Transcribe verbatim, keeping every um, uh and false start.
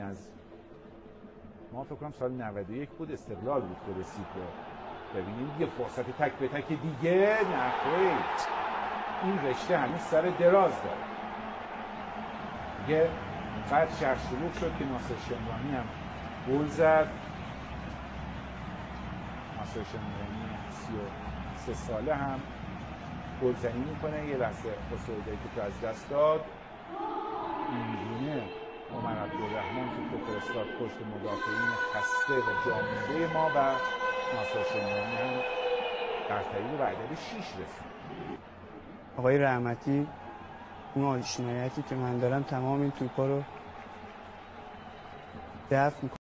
از ما فکر کنم سال نود و یک بود استقلال بود که رسید به ببینیم یه فرصت تک به تک دیگه. نه خیر، این رشته هنوز سر دراز داره. دیگه بعد شهر شروع شد که ناصر شمرانی هم گل زد. ناصر شمرانی سی و سه ساله هم گلزنی میکنه. یه لحظه خسروی که از دست داد، اینگونه عمر عبدالرحمن توپ فرستاد پشت مدافعین خسته و جامونده ما و ناصر شمرانی هم برتری رو به عدد شیش رسید. آقای رحمتی اون آشنایتی که من دارم تمام این توپا رو دفع میکنه.